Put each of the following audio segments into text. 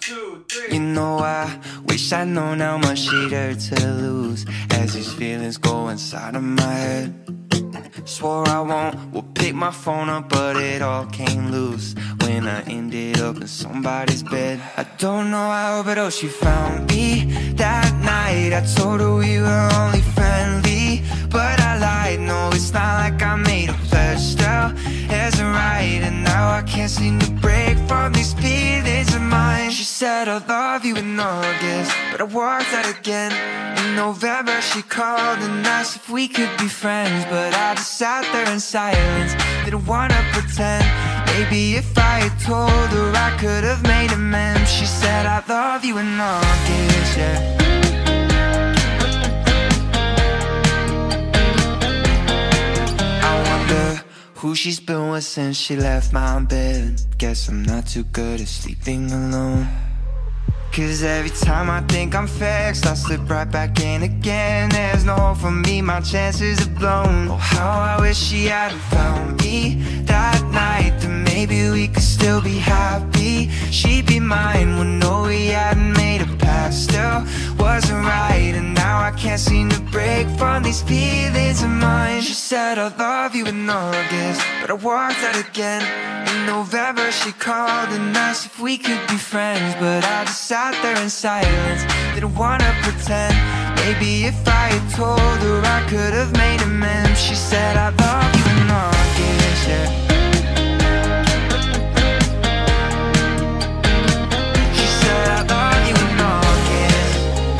You know, I wish I'd known how much she'd hurt to lose, as these feelings go inside of my head. Swore I would pick my phone up, but it all came loose when I ended up in somebody's bed. I don't know how, but oh, she found me that night. I told her we were only friendly, but I lied. No, it's not like I made a pledge, still as a right. And now I can't seem to break from these feelings of mine. She said I love you in August, but I walked out again in November. She called and asked if we could be friends, but I just sat there in silence, didn't wanna pretend. Maybe if I had told her, I could have made amends. She said I love you in August, yeah. Who she's been with since she left my bed. Guess I'm not too good at sleeping alone, 'cause every time I think I'm fixed, I slip right back in again. There's no hope for me, my chances are blown. Oh, how I wish she hadn't found me that night, then maybe we could still be happy. She'd be mine when no, we hadn't made a pact. Still wasn't right, and now I can't seem to break from these feelings of mine. She said I love you in August, but I walked out again in November. She called and asked if we could be friends, but I just sat there in silence, didn't wanna pretend. Maybe if I had told her, I could have made amends. She said I love you in August, yeah. She said I love you in August.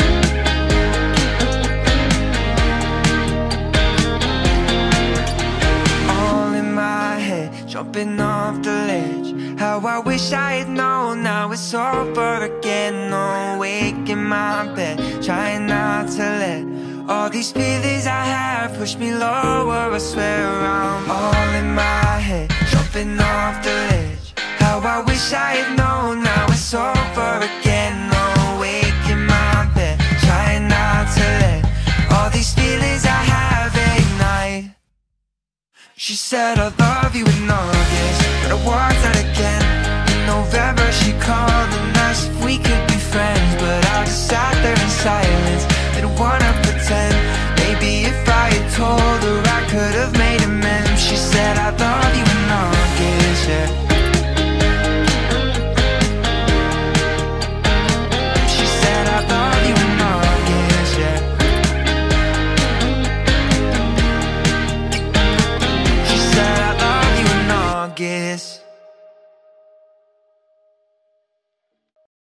All in my head, jumping off the ledge. How I wish I had known, now it's over again. No, awake in my bed, trying not to let all these feelings I have push me lower. I swear I'm all in my head, jumping off the ledge. How I wish I had known, now it's over again. No, awake in my bed, trying not to let all these feelings I have ignite. She said I love you in August, but I walked out again in November. She called